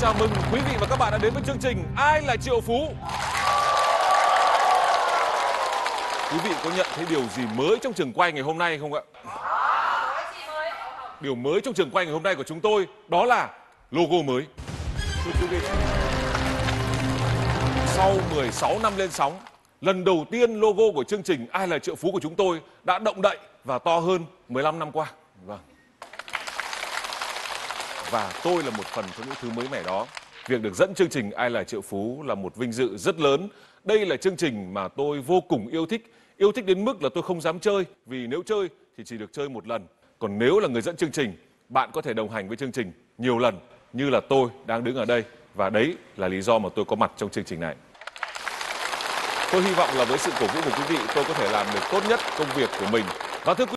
chào mừng quý vị và các bạn đã đến với chương trình Ai là triệu phú. Quý vị có nhận thấy điều gì mới trong trường quay ngày hôm nay không ạ? Điều mới trong trường quay ngày hôm nay của chúng tôi đó là logo mới. Thưa quý vị, sau 16 năm lên sóng, lần đầu tiên logo của chương trình Ai là triệu phú của chúng tôi đã động đậy và to hơn 15 năm qua. Vâng. Và tôi là một phần trong những thứ mới mẻ đó. Việc được dẫn chương trình Ai là triệu phú là một vinh dự rất lớn. Đây là chương trình mà tôi vô cùng yêu thích. Yêu thích đến mức là tôi không dám chơi. Vì nếu chơi thì chỉ được chơi một lần. Còn nếu là người dẫn chương trình, bạn có thể đồng hành với chương trình nhiều lần, như là tôi đang đứng ở đây. Và đấy là lý do mà tôi có mặt trong chương trình này. Tôi hy vọng là với sự cổ vũ của quý vị, tôi có thể làm được tốt nhất công việc của mình. Và thưa quý